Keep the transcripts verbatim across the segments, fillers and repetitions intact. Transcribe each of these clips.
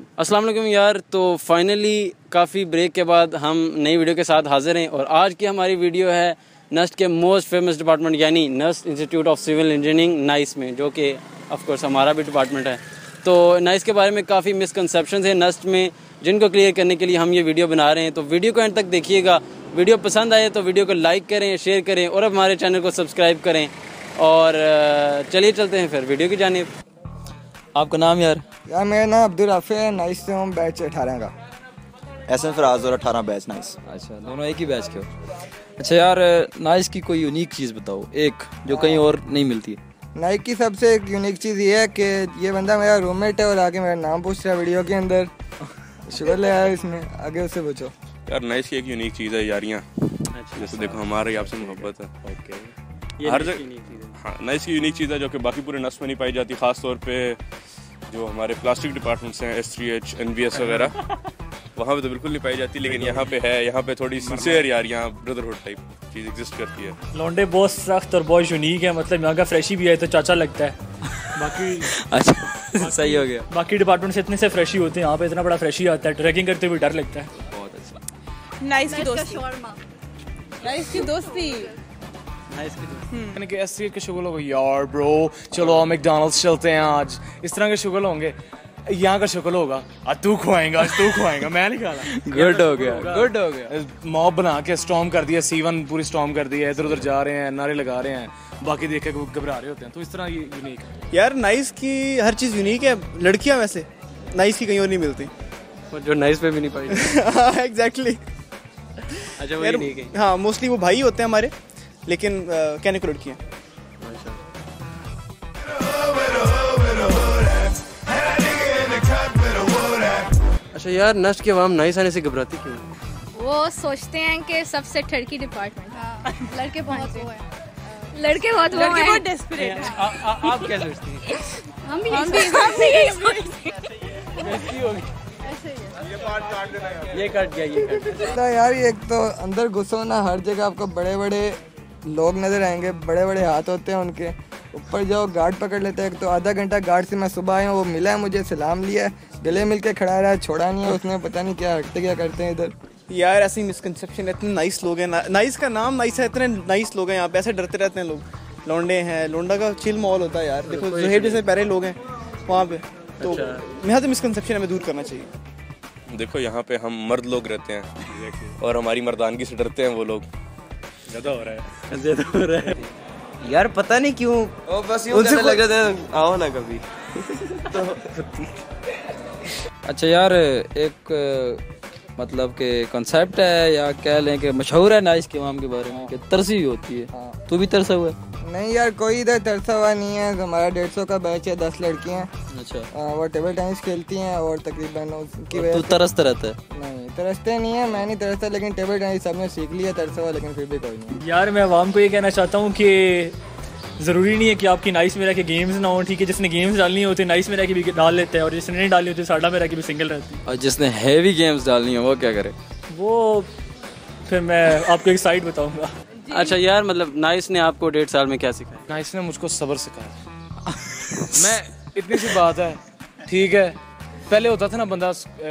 अस्सलाम वालेकुम यार। तो फाइनली काफ़ी ब्रेक के बाद हम नई वीडियो के साथ हाजिर हैं और आज की हमारी वीडियो है नस्ट के मोस्ट फेमस डिपार्टमेंट यानी NUST institute of civil engineering NICE में, जो कि ऑफ कोर्स हमारा भी डिपार्टमेंट है। तो नाइस के बारे में काफ़ी मिसकंसेप्शंस हैं नस्ट में, जिनको क्लियर करने के लिए हम ये वीडियो बना रहे हैं। तो वीडियो को एंड तक देखिएगा। वीडियो पसंद आए तो वीडियो को लाइक करें, शेयर करें और हमारे चैनल को सब्सक्राइब करें। और चलिए चलते हैं फिर वीडियो की जानिब। आपका नाम यार? यार मेरा नाम अब्दुल राफी है, नाइस से हूँ, बैच अठारह का। एस एन फराज और अठारह बैच नाइस। अच्छा, दोनों एक ही बैच के हो। अच्छा यार, नाइस की कोई यूनिक चीज़ बताओ, एक जो कहीं और नहीं मिलती। नाइक की सबसे एक यूनिक चीज़ ये है कि ये बंदा मेरा रूममेट है और आगे मेरा नाम पूछ रहा है वीडियो के अंदर। शुगर ले आया इसमें, आगे उससे पूछो। यार नाइस की एक यूनिक चीज़ है यारियाँ। जैसे देखो हमारी आपसे मोहब्बत है, हर जगह। हाँ, नाइस की यूनिक चीज़ है जो कि बाकी पूरे नस्ट में नहीं पाई जाती। ख़ास तौर पे जो हमारे प्लास्टिक डिपार्टमेंट्स हैं, S three H, N B S वगैरह, वहाँ पे तो बिल्कुल नहीं पाई जाती। लेकिन यहाँ पे है, यहाँ पे थोड़ी सिंसियर यारियाँ, ब्रदरहुड टाइप चीज़ एग्जिस्ट करती है। लौंडे बहुत सख्त और बहुत यूनिक है, मतलब यहाँ का फ्रेशी भी है तो चाचा लगता है। बाकी अच्छा सही हो गया। बाकी डिपार्टमेंट से इतने से फ्रेशी होते हैं, यहाँ पे इतना बड़ा फ्रेशी आता है, ट्रैकिंग करते हुए डर लगता है। बहुत अच्छा। नाइस की दोस्ती, नाइस की दोस्ती यानी कि एस के शुगल होगा यार ब्रो, चलो मैकडॉनल्ड्स चलते हैं आज, इस तरह के शुगल होंगे। यहाँ का शुगल होगा आज तू खुआएगा, आज तू खुआएगा, मैं नहीं खाना। गुड हो गया, गुड हो गया। मॉब बना के स्टॉर्म कर दिया, सी वन पूरी स्टॉर्म कर दिया, इधर उधर जा रहे हैं, नारे लगा रहे हैं, बाकी देख के घबरा रहे होते हैं। तो इस तरह ये यूनिक है यार। नाइस की हर चीज़ यूनिक है। लड़कियाँ वैसे नाइस की कहीं और नहीं मिलती, जो नाइस पे भी नहीं पाई। एग्जैक्टली। अच्छा वो नहीं है। हाँ, मोस्टली वो भाई होते हैं हमारे, लेकिन कहने को लड़कियाँ। अच्छा यार, नस्ट के अवाम नाइस आने से घबराती क्यों? वो सोचते हैं कि सबसे ठरकी डिपार्टमेंट। लड़के बहुत वो है, लड़के बहुत वो लड़के हैं। बहुत डेस्परेट हैं। आप क्या सोचती हैं? हम भी हम भी हम भी यही सोचते हैं। ये काट गया, ये काट गया। यार एक तो अंदर घुसो ना, हर जगह आपको बड़े बड़े लोग नजर आएंगे, बड़े बड़े हाथ होते हैं उनके। ऊपर जाओ, गार्ड पकड़ लेते हैं। तो आधा घंटा गार्ड से मैं सुबह आया हूँ, वो मिला है मुझे, सलाम लिया, गले मिल के खड़ा रहा है, छोड़ा नहीं है उसने। पता नहीं क्या हटते क्या करते हैं इधर। यार ऐसी मिसकंसेप्शन है, इतने नाइस लोग हैं। नाइस का नाम नाइस है, इतने नाइस लोग हैं यहाँ पे, ऐसे डरते रहते हैं लोग। लौंडे हैं, लौंडा का चिल माहौल होता है यार। देखो जोहेब जैसे प्यारे लोग हैं वहाँ पे, तो यहाँ से मिसकंसेप्शन हमें दूर करना चाहिए। देखो यहाँ पे हम मर्द लोग रहते हैं और हमारी मर्दानगी से डरते हैं वो लोग। ज़्यादा हो रहा है, ज़्यादा हो रहा है यार, पता नहीं क्यों ओ, बस यूं कहने लगे थे, आओ ना कभी। तो अच्छा यार, एक मतलब के कॉन्सेप्ट है या कह लें कि मशहूर है नाइस के अवाम के बारे में कि तरसी होती है। हाँ। तू भी तरसा हुआ है? नहीं यार, कोई इधर तरसा हुआ नहीं है। हमारा डेढ़ सौ का बैच है, दस लड़कियाँ। अच्छा। आ, वो टेबल टेनिस खेलती हैं और तकरीबन उसकी वजह से तू तरसता रहता है? नहीं, तरसते नहीं है, मैं नहीं तरसता, लेकिन टेबल टेनिस सबने सीख लिया तरसा हुआ, लेकिन फिर भी कोई नहीं। यार मैं आवाम को ये कहना चाहता हूँ कि ज़रूरी नहीं है कि आपकी नाइस में रह के गेम्स ना हो। ठीक है, जिसने गेम्स डालनी होती नाइस में रह के भी डाल लेते हैं, और जिसने नहीं डालनी होती साडा में रह के भी सिंगल रहती है। और जिसने हैवी गेम्स डालनी हो वो क्या करे? वो फिर मैं आपको एक साइड बताऊंगा। अच्छा यार, मतलब नाइस ने आपको डेढ़ साल में क्या सिखाया? नाइस ने मुझको सब्र सिखाया। मैं इतनी सी बात है, ठीक है, पहले होता था ना बंदा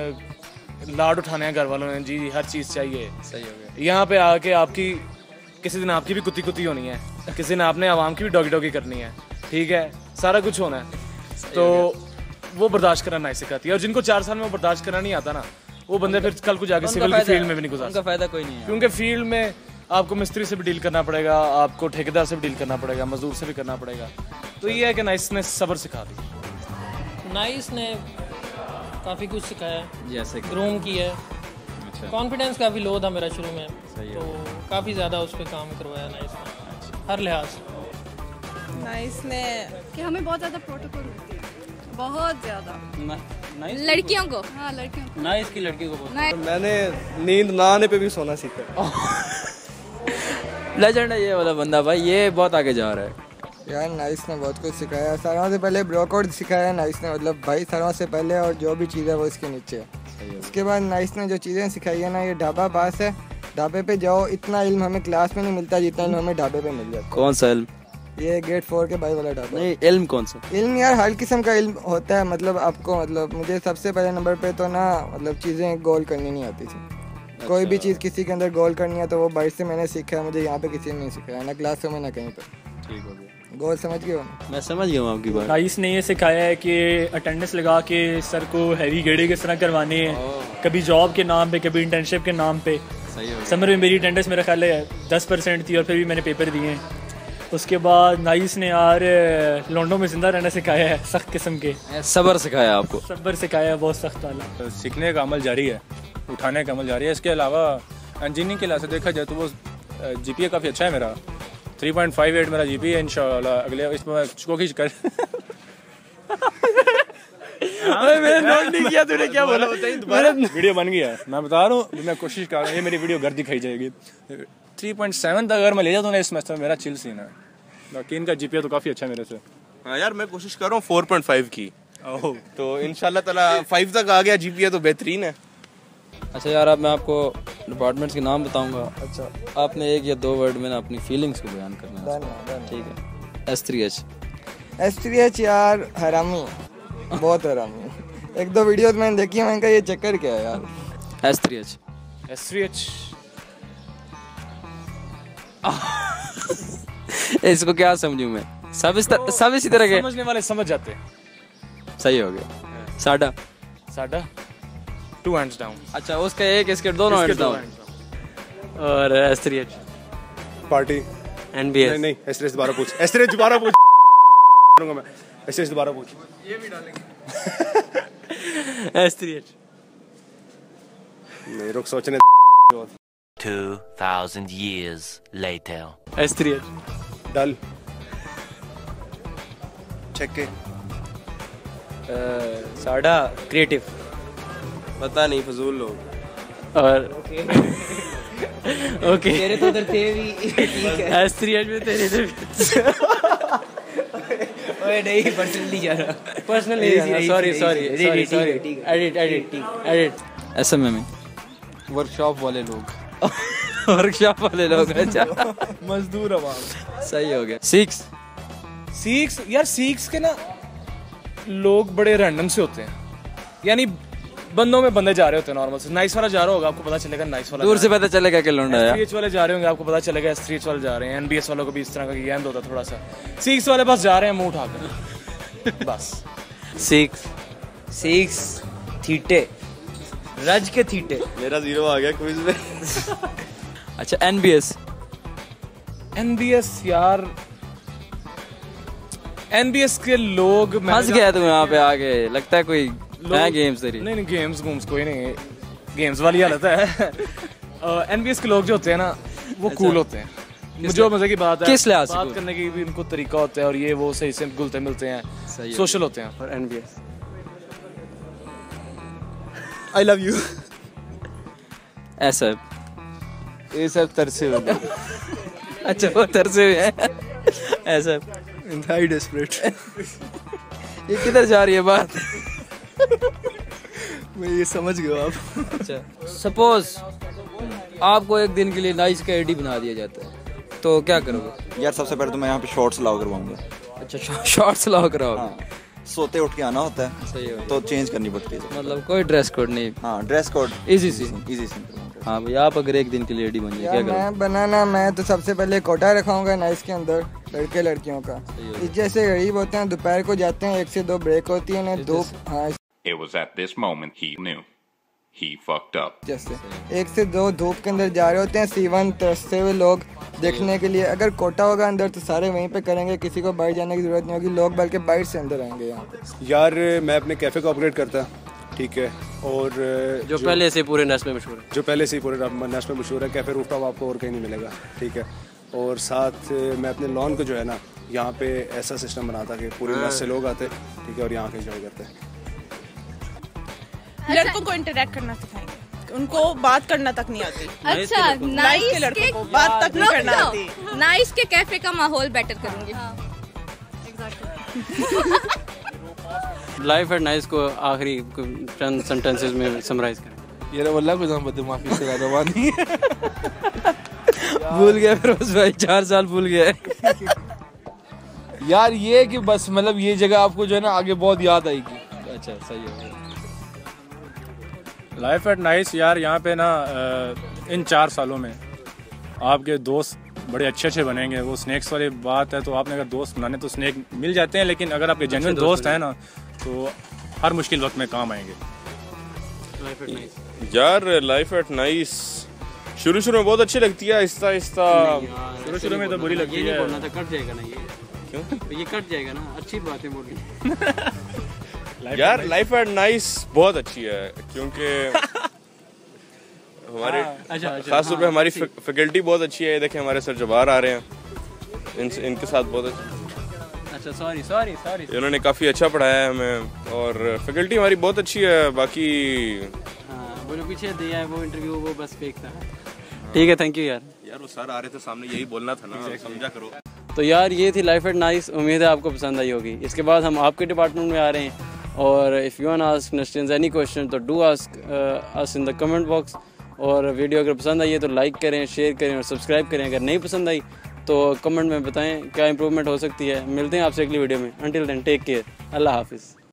लाड उठाने हैं घर वालों ने, जी हर चीज़ चाहिए। सही हो गया। यहाँ पे आके आपकी किसी दिन आपकी भी कुत्ती कुत्ती होनी है, किसी दिन आपने आवाम की भी डॉगी डॉगी करनी है, ठीक है, सारा कुछ होना है। तो वो बर्दाश्त करना नाइस सिखाती है। और जिनको चार साल में बर्दाश्त करना नहीं आता ना, वो बंदे फिर कल को जाके सिविल की फील्ड में भी नहीं गुजार सकते। फायदा कोई नहीं है, क्योंकि फील्ड में आपको मिस्त्री से भी डील करना पड़ेगा, आपको ठेकेदार से भी डील करना पड़ेगा, मजदूर से भी करना पड़ेगा। तो ये है कि नाइस ने सब्र सिखा दी। नाइस ने काफ़ी कुछ सिखाया, जैसे ग्रूम किया है। अच्छा। कॉन्फिडेंस काफ़ी लो था मेरा शुरू में, तो काफ़ी ज़्यादा उस पर काम करवाया नाइस ने हर लिहाज से। नाइस ने कि हमें बहुत ज़्यादा प्रोटोकॉल होती है, बहुत ज़्यादा लड़कियों को। हाँ, लड़कियों को। नाइस की लड़की को मैंने नींद ना आने पे भी सोना सीखा। लेजेंड है ये वाला बंदा भाई, ये बहुत आगे जा रहा है यार। नाइस ने बहुत कुछ सिखाया, सारों से पहले ब्रोकोड सिखाया नाइस ने, मतलब भाई सारों से पहले, और जो भी चीज़ है वो इसके नीचे है। उसके बाद नाइस ने जो चीज़ें सिखाई है ना, ये ढाबा पास है, ढाबे पे जाओ, इतना इल्म हमें क्लास में नहीं मिलता जितना इल्म हमें ढाबे पे मिल जाता है। कौन सा इल्म? ये गेट फोर के बाई वाला ढाबा। नहीं, इल्म कौन सा? इल्म यार हर किस्म का इल्म होता है, मतलब आपको मतलब मुझे सबसे पहले नंबर पे तो ना मतलब चीज़ें गोल करनी नहीं आती थी। अच्छा। कोई भी चीज़ किसी के अंदर गोल करनी है तो वो बाहर से मैंने सीखा है, मुझे यहाँ पे किसी ने नहीं सिखाया, ना क्लास में ना कहीं पर। ठीक हो गया, गोल समझ गए हो? मैं समझ गया हूँ आपकी बात। नाइस ने ये सिखाया है कि अटेंडेंस लगा के सर को हैवी गेड़े किस तरह करवाने हैं, कभी जॉब के नाम पे, कभी इंटर्नशिप के नाम पे। समर में मेरी अटेंडेंस मेरा ख्याल है दस परसेंट थी और फिर भी मैंने पेपर दिए हैं। उसके बाद नाइस ने यार लॉन्डो में जिंदा रहना सिखाया है, सख्त किस्म के। सब्र सिखाया आपको? सब्र सिखाया है, बहुत सख्त वाला। सीखने का अमल जारी है, उठाने का अमल जारी है। इसके अलावा इंजीनियरिंग के लिहाज से देखा जाए तो वो जीपीए काफ़ी अच्छा है मेरा, थ्री पॉइंट फाइव एट मेरा जीपीए है इंशाल्लाह। अगले इसमें मैं कोशिश कर मैंने नोट नहीं किया, तूने क्या बोला? दोबारा वीडियो बन गया है, मैं बता रहा हूँ, मैं कोशिश कर रहा हूँ, ये मेरी वीडियो घर दिखाई जाएगी। थ्री पॉइंट सेवन तक अगर मैं ले जाता हूँ ना इस सेमेस्टर में, मेरा चिल सीन है। बाकी इनका जीपीए तो काफ़ी अच्छा है मेरे से। हाँ यार, मैं कोशिश कर रहा हूँ फोर पॉइंट फाइव की, तो इंशाल्लाह ताला फाइव तक आ गया जीपीए तो बेहतरीन है। अच्छा यार, अब मैं आपको डिपार्टमेंट्स के नाम बताऊंगा। अच्छा, आपने एक या दो वर्ड में ना अपनी फीलिंग्स को बयान करना है। ठीक है। S three H S three H यार हरामी, बहुत हरामी। एक दो वीडियोस मैंने देखी, मैंने कहा ये चक्कर क्या है यार। S three H S three H इसको क्या समझूं मैं? सब इस तर, सब इसी तरह के समझने वाले समझ जाते हैं। सही हो गया। साडा साडा टू हैंड्स डाउन। अच्छा, उसका एक, इसके दोनों हैंड्स डाउन। और S three H party NBS. नहीं नहीं, एस थ्री एच दोबारा पूछ, एस थ्री एच दोबारा पूछ मैं, एस थ्री एच दोबारा पूछ। ये भी डालेंगे। एस थ्री एच नहीं, रुक सोचने। two thousand years later. S three H dull check के साडा क्रिएटिव, पता नहीं, फजूल लोग। और ओके तेरे तो उधर थे भी। ठीक है। एस थ्री एच में तेरे से ओए नहीं, पर्सनली जा रहा, personally sorry sorry sorry sorry edit edit edit. SMA में वर्कशॉप वाले लोग वर्कशॉप वाले लोग। अच्छा, मजदूर आवाम। सही हो गया। सिक्स सिक्स यार, सिक्स के ना लोग बड़े रैंडम से होते हैं, यानी बंदों में बंदे जा रहे होते हैं नॉर्मल से। नाइस वाला जा रहा होगा, आपको पता चलेगा नाइस वाला दूर से पता चलेगा कि लौंडा है। एस थ्री एच वाले जा रहे होंगे, आपको पता चलेगा एस थ्री एच वाले जा रहे हैं। एनबीएस वालों को भी इस तरह का गेंद होता है थोड़ा सा। सिक्स वाले बस जा रहे हैं मुंह उठाकर बस। सिक्स सिक्स थीटे, रज के थीटे। मेरा जीरो आ गया क्विज में। अच्छा, एनबीएस एनबीएस यार, एनबीएस के लोग हंस गया तुम यहाँ पे आके, लगता है कोई है गेम्स तेरी। नहीं नहीं, गेम्स घूम्स कोई नहीं, गेम्स वाली हालत है। एनबीएस के लोग जो होते हैं ना वो कूल होते हैं। मुझे मजे की बात है, किस लिहाज से बात करने की भी इनको तरीका होता है, और ये वो सही से घुलते मिलते हैं, सोशल होते हैं। और एनबीएस आई लव यू। ऐसा ये सब तरसे हुए। अच्छा, वो तरसे हुए हैं। ऐसा इंतहाई डेस्परेट। ये किधर जा रही है बात? मैं ये समझ गया आप। अच्छा, सपोज आपको एक दिन के लिए नाइस का एडी बना दिया जाता है, तो क्या करोगे? यार सबसे पहले तो मैं यहाँ पे शॉर्ट्स लाओ करवाऊंगा। अच्छा, शॉर्ट्स लाओ कराओगे? हाँ, सोते उठ के आना होता है। सही है। तो चेंज करनी पड़ती है, मतलब कोई ड्रेस कोड नहीं? हाँ, ड्रेस कोड इजी सी इजी सिंपल। हाँ भाई, आप अगर एक दिन के लिए एडी बन जाए क्या करोगे? मैं बनाना मैं तो सबसे पहले कोटा रखाऊंगा नाइस के अंदर, लड़के लड़कियों का। इस जैसे गरीब होते हैं, दोपहर को जाते हैं, एक से दो ब्रेक होती है ना, दो। हाँ, It was at this moment he knew he fucked up. जैसे एक से दो धूप के अंदर जा रहे होते हैं, सीवन तरसते हुए लोग देखने के लिए। अगर कोटा होगा अंदर तो सारे वहीं पे करेंगे, किसी को बाहर जाने की जरूरत नहीं होगी, लोग बल्कि बाहर से अंदर आएंगे यहाँ पे। यार मैं अपने कैफे को अपग्रेड करता, ठीक है, और जो, जो पहले से पूरे नस में मशहूर है, जो पहले से ही पूरे नस में मशहूर है। कैफे रूफटॉप आपको और कहीं नहीं मिलेगा, ठीक है। और साथ मैं अपने लॉन को जो है ना, यहाँ पे ऐसा सिस्टम बनाता कि पूरे नस से लोग आते, ठीक है, और यहाँ के एंजॉय करते हैं। लड़कों को इंटरेक्ट करना सिखाएंगे, उनको बात करना तक नहीं आती। अच्छा, नाइस के लड़कों को बात तक नहीं करना आती। नाइस के कैफे का माहौल बेटर करूंगी। लाइफ एट नाइस को आखिरी चंद सेंटेंसेस में समराइज करें। ये रे वल्लाह कुछ हम बदमाशी से रवानी भूल गया फिरोज भाई, चार साल भूल गया। यार ये कि बस मतलब ये जगह आपको जो है ना आगे बहुत याद आएगी। अच्छा सही है। लाइफ एट नाइस यार, यहाँ पे ना इन चार सालों में आपके दोस्त बड़े अच्छे अच्छे बनेंगे। वो स्नैक्स वाली बात है, तो आपने अगर दोस्त बनाने तो स्नैक मिल जाते हैं, लेकिन अगर आपके जेन्युइन दोस्त हैं ना तो हर मुश्किल वक्त में काम आएंगे। यार लाइफ एट नाइस शुरू शुरू में बहुत अच्छी लगती है, आहिस्ता आहिस्ता शुरू शुरू में तो बुरी लगती है। बोलना था, कट जाएगा ना ये। क्यों? ये कट जाएगा ना, अच्छी बात है बोली। यार लाइफ एट नाइस बहुत अच्छी है क्योंकि हमारे खास तौर पे हमारी फैकल्टी बहुत अच्छी है। ये देखें हमारे सर जवाहर आ रहे हैं, इन, इनके साथ बहुत अच्छा अच्छा सॉरी सॉरी सॉरी इन्होंने काफ़ी अच्छा पढ़ाया है हमें और फैकल्टी हमारी बहुत अच्छी है। बाकी हाँ, वो जो पीछे दिया है वो इंटरव्यू वो बस फेक था। ठीक है, थैंक यू यार। यार वो सर आ रहे थे सामने, यही बोलना था ना, समझा करो। तो यार ये थी लाइफ एट नाइस, उम्मीद है आपको पसंद आई होगी। इसके बाद हम आपके डिपार्टमेंट में आ रहे हैं और if you want ask NUSTians any question तो do ask us in the comment box. और वीडियो अगर पसंद आई है तो लाइक करें, शेयर करें और सब्सक्राइब करें। अगर नहीं पसंद आई तो कमेंट में बताएं क्या इंप्रूवमेंट हो सकती है। मिलते हैं आपसे अगली वीडियो में। अंटिल देन टेक केयर, अल्लाह हाफिज़।